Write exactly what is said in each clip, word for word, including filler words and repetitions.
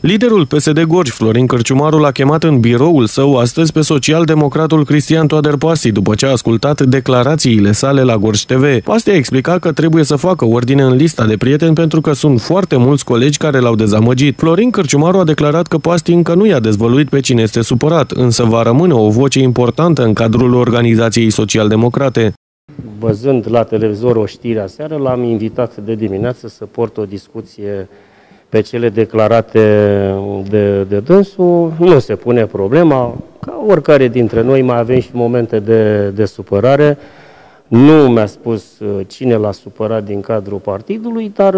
Liderul P S D Gorj, Florin Cărciumaru, l-a chemat în biroul său astăzi pe social-democratul Cristian Toader Pasti, după ce a ascultat declarațiile sale la Gorj T V. Pasti a explicat că trebuie să facă ordine în lista de prieteni pentru că sunt foarte mulți colegi care l-au dezamăgit. Florin Cărciumaru a declarat că Pasti încă nu i-a dezvăluit pe cine este supărat, însă va rămâne o voce importantă în cadrul organizației social-democrate. Văzând la televizor o știre aseară, l-am invitat de dimineață să port o discuție pe cele declarate de, de dânsul. Nu se pune problema, ca oricare dintre noi mai avem și momente de, de supărare. Nu mi-a spus cine l-a supărat din cadrul partidului, dar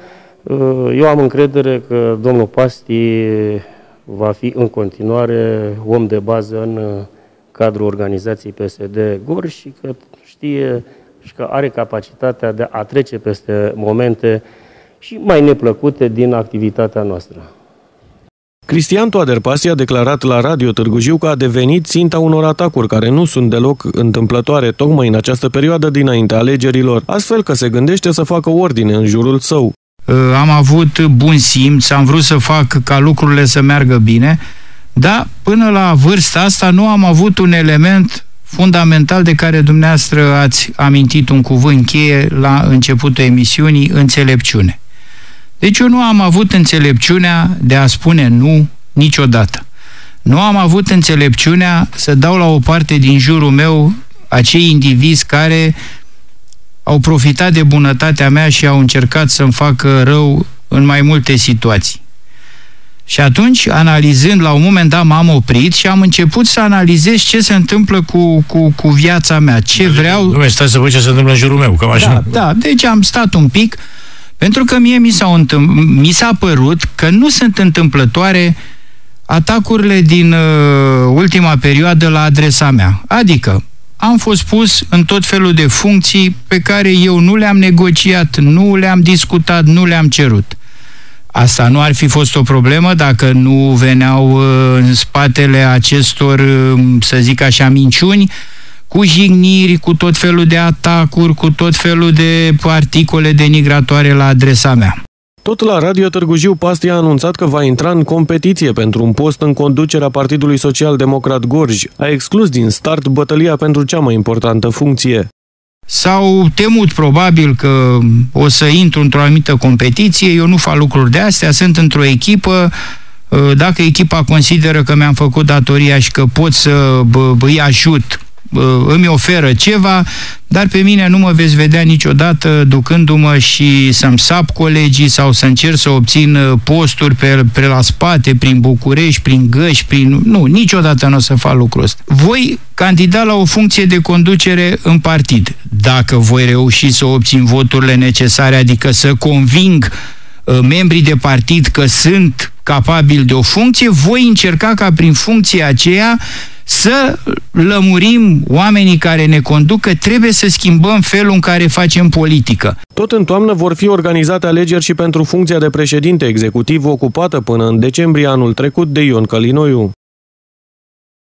eu am încredere că domnul Pasti va fi în continuare om de bază în cadrul organizației P S D Gorj și că știe și că are capacitatea de a trece peste momente și mai neplăcute din activitatea noastră. Cristian Toader Pasti a declarat la Radio Târgu Jiu că a devenit ținta unor atacuri care nu sunt deloc întâmplătoare tocmai în această perioadă dinaintea alegerilor, astfel că se gândește să facă ordine în jurul său. Am avut bun simț, am vrut să fac ca lucrurile să meargă bine, dar până la vârsta asta nu am avut un element fundamental de care dumneavoastră ați amintit un cuvânt cheie la începutul emisiunii, înțelepciune. Deci eu nu am avut înțelepciunea de a spune nu niciodată. Nu am avut înțelepciunea să dau la o parte din jurul meu acei indivizi care au profitat de bunătatea mea și au încercat să-mi facă rău în mai multe situații. Și atunci, analizând, la un moment dat m-am oprit și am început să analizez ce se întâmplă cu, cu, cu viața mea, ce vreau... Nu mai stai să văd ce se întâmplă în jurul meu, cam așa. Da, da, deci am stat un pic, pentru că mie mi s-a mi s-a părut că nu sunt întâmplătoare atacurile din uh, ultima perioadă la adresa mea. Adică, am fost pus în tot felul de funcții pe care eu nu le-am negociat, nu le-am discutat, nu le-am cerut. Asta nu ar fi fost o problemă dacă nu veneau uh, în spatele acestor, uh, să zic așa, minciuni, cu jigniri, cu tot felul de atacuri, cu tot felul de articole denigratoare la adresa mea. Tot la Radio Târgu Jiu, Pasti a anunțat că va intra în competiție pentru un post în conducerea Partidului Social-Democrat Gorj. A exclus din start bătălia pentru cea mai importantă funcție. S-au temut probabil că o să intru într-o anumită competiție, eu nu fac lucruri de astea, sunt într-o echipă, dacă echipa consideră că mi-am făcut datoria și că pot să îi ajut, îmi oferă ceva, dar pe mine nu mă veți vedea niciodată ducându-mă și să-mi sap colegii sau să încerc să obțin posturi pe, pe la spate, prin București, prin Găși, prin... Nu, niciodată nu o să fac lucrul ăsta. Voi candida la o funcție de conducere în partid. Dacă voi reuși să obțin voturile necesare, adică să conving uh, membrii de partid că sunt capabili de o funcție, voi încerca ca prin funcția aceea să lămurim oamenii care ne conduc că trebuie să schimbăm felul în care facem politică. Tot în toamnă vor fi organizate alegeri și pentru funcția de președinte executiv ocupată până în decembrie anul trecut de Ion Călinoiu.